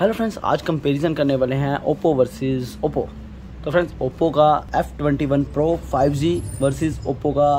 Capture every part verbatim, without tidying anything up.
Hello friends, आज comparison करने वाले हैं ओप्पो वर्सेस ओप्पो। तो फ्रेंड्स, ओप्पो का F twenty one pro five G versus Oppo का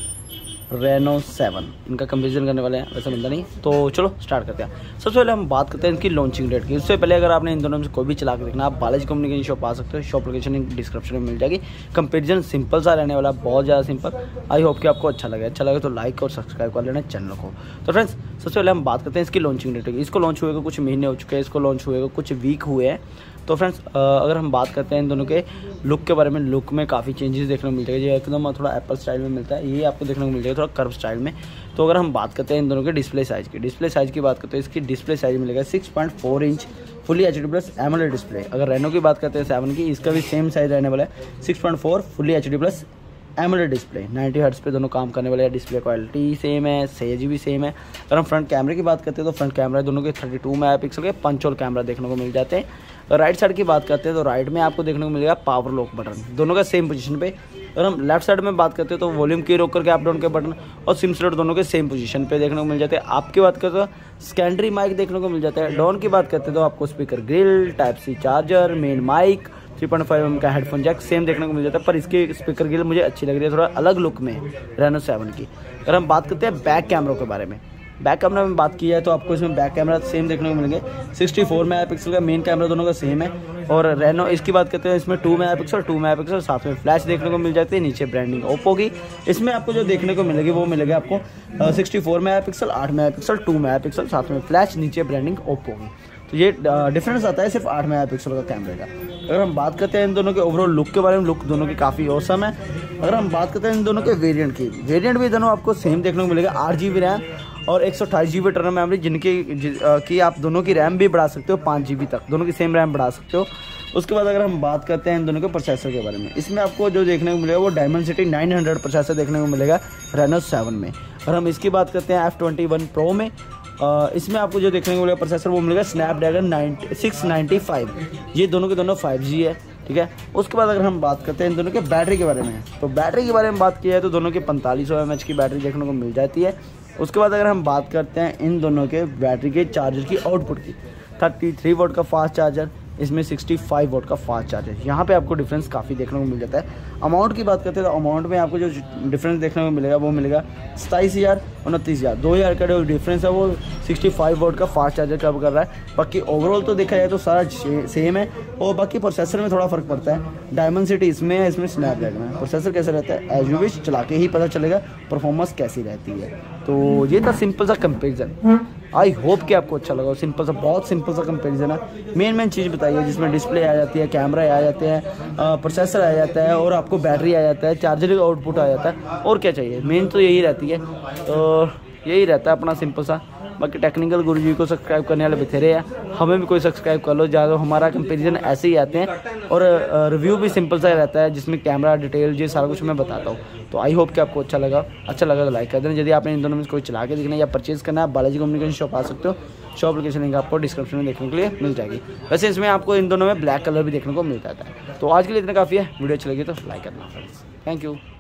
रेनो सेवन, इनका कंपैरिजन करने वाले हैं। वैसे मिलता नहीं, तो चलो स्टार्ट करते हैं। सबसे पहले हम बात करते हैं इनकी लॉन्चिंग डेट की। उससे पहले अगर आपने इन दोनों में से कोई भी चला के देखना, आप बालाजी कम्युनिकेशन शॉप आ सकते हो। शॉप लोकेशन डिस्क्रिप्शन में मिल जाएगी। कंपैरिजन सिंपल सा रहने वाला, बहुत ज़्यादा सिंपल। आई होप कि आपको अच्छा लगे। अच्छा लगे तो लाइक और सब्सक्राइब कर लेना चैनल को। तो फ्रेंड्स, सबसे पहले हम बात करते हैं इसकी लॉन्चिंग डेट की। इसको लॉन्च हुए को कुछ महीने हो चुके हैं, इसको लॉन्च हुए को कुछ वीक हुए हैं। तो फ्रेंड्स, अगर हम बात करते हैं इन दोनों के लुक के बारे में, लुक में काफ़ी चेंजेस देखने को मिल जाएगा। ये एकदम थोड़ा एप्पल स्टाइल में मिलता है, ये आपको देखने को मिल जाएगा थोड़ा कर्व स्टाइल में। तो अगर हम बात करते हैं इन दोनों के डिस्प्ले साइज़ की डिस्प्ले साइज़ की बात करते हैं, इसकी डिस्प्ले साइज़ मिलेगा six point four inch fully H D plus AMOLED display. अगर रेनो की बात करते हैं सेवन की, इसका भी सेम साइज़ रहने वाला है, six point four fully H D plus AMOLED display. Ninety hertz पे दोनों काम करने वाले हैं। डिस्प्ले क्वालिटी सेम है, साइज भी सेम है। अगर हम फ्रंट कैमरे की बात करते हैं तो फ्रंट कैमरा दोनों के थर्टी टू मेगा पिक्सल के पंच होल कैमरा देखने को मिल जाते हैं। राइट साइड की बात करते हैं तो राइट में आपको देखने को मिलेगा पावर लॉक बटन, दोनों का सेम पोजीशन पे। अगर हम लेफ्ट साइड में बात करते हैं तो वॉल्यूम की रोक करके अप डाउन के बटन और सिम स्लॉट दोनों के सेम पोजीशन पे देखने को मिल जाते हैं। आपकी बात करते तो सेकेंडरी माइक देखने को मिल जाता है। डाउन की बात करते हैं तो आपको speaker grill, type C charger, main mic, three point five M का हेडफोन जैक सेम देखने को मिल जाता है। पर इसकी स्पीकर ग्रिल मुझे अच्छी लग रही है, थोड़ा अलग लुक में रेनो सेवन की। अगर हम बात करते हैं बैक कैमरों के बारे में, बैक कैमरा में बात की जाए तो आपको इसमें बैक कैमरा सेम देखने को मिलेंगे। सिक्सटी फोर मेगा पिक्सल का मेन कैमरा दोनों का सेम है। और रेनो इसकी बात करते हैं, इसमें two mega pixel two mega pixel साथ में फ्लैश देखने को मिल जाती है। नीचे ब्रांडिंग ओप्पो की। इसमें आपको जो देखने को मिलेगी वो मिलेगी आपको सिक्सटी फोर मेगा पिक्सल आठ mega pixel two mega pixel साथ में फ्लैश, नीचे ब्रांडिंग ओप्पो की। तो ये डिफरेंस आता है सिर्फ आठ मेगा पिक्सल का कैमरे का। अगर हम बात करते हैं इन दोनों के ओवरऑल लुक के बारे में, लुक दोनों की काफ़ी औसम है। अगर हम बात करते हैं इन दोनों के वेरिएंट की, वेरिएंट भी दोनों आपको सेम देखने को मिलेगा। आठ जी बी रैम और एक सौ अट्ठाईस जी बी इंटरनल मेमोरी, जिनकी की आप दोनों की रैम भी बढ़ा सकते हो पाँच जी बी तक, दोनों की सेम रैम बढ़ा सकते हो। उसके बाद अगर हम बात करते हैं इन दोनों के प्रोसेसर के बारे में, इसमें आपको जो देखने को मिलेगा वो डायमेंसिटी नाइन हंड्रेड प्रोसेसर देखने को मिलेगा रेनो सेवन में। अगर हम इसकी बात करते हैं एफ ट्वेंटी वन प्रो में, इसमें आपको जो देखने को मिलेगा प्रोसेसर वो मिलेगा Snapdragon ninety six ninety five. ये दोनों के दोनों फाइव जी है, ठीक है। उसके बाद अगर हम बात करते हैं इन दोनों के बैटरी के बारे में, तो बैटरी के बारे में बात की जाए तो दोनों के पैंतालीस सौ एम एच की बैटरी देखने को मिल जाती है। उसके बाद अगर हम बात करते हैं इन दोनों के बैटरी के चार्जर की आउटपुट की, थर्टी थ्री वोल्ट का फास्ट चार्जर, इसमें सिक्सटी फाइव वोल्ट का फास्ट चार्जर। यहाँ पे आपको डिफरेंस काफ़ी देखने को मिल जाता है। अमाउंट की बात करते हैं तो अमाउंट में आपको जो डिफरेंस देखने को मिलेगा वो मिलेगा सताईस हज़ार उनतीस हज़ार दो हज़ार का जो डिफरेंस है वो सिक्सटी फाइव वोल्ट का फास्ट चार्जर कवर कर रहा है। बाकी ओवरऑल तो देखा जाए तो सारा सेम है। और बाकी प्रोसेसर में थोड़ा फ़र्क पड़ता है। डायमेंसिटी इसमें है, इसमें स्नैपड्रैगन है। प्रोसेसर कैसा रहता है एज यू विश, चला के ही पता चलेगा परफॉर्मेंस कैसी रहती है। तो ये था सिंपल सा कंपेरिजन। आई होप कि आपको अच्छा लगा। सिंपल सा, बहुत सिंपल सा कंपैरिजन है। मेन मेन चीज़ बताइए जिसमें डिस्प्ले आ जाती है, कैमरा आ जाते हैं, प्रोसेसर आ जाता है और आपको बैटरी आ जाता है, चार्जर का आउटपुट आ जाता है। और क्या चाहिए, मेन तो यही रहती है। तो यही रहता है अपना सिंपल सा। बाकी टेक्निकल गुरु जी को सब्सक्राइब करने वाले बथेरे हैं, हमें भी कोई सब्सक्राइब कर लो। ज़्यादा हमारा कंपैरिजन ऐसे ही आते हैं और रिव्यू भी सिंपल सा रहता है जिसमें कैमरा डिटेल ये सारा कुछ मैं बताता हूँ। तो आई होप कि आपको अच्छा लगा। अच्छा लगा तो लाइक कर देना। यदि आपने इन दोनों में कोई चला के देखना या परचेज़ करना है, आप बालाजी कम्युनिकेशन शॉप आ सकते हो। शॉप लोकेशन लिंक आपको डिस्क्रिप्शन में देखने के लिए मिल जाएगी। वैसे इसमें आपको इन दोनों में ब्लैक कलर भी देखने को मिल जाता है। तो आज के लिए इतना काफ़ी है। वीडियो अच्छी लगी तो लाइक करना फ्रेंड्स। Thank you.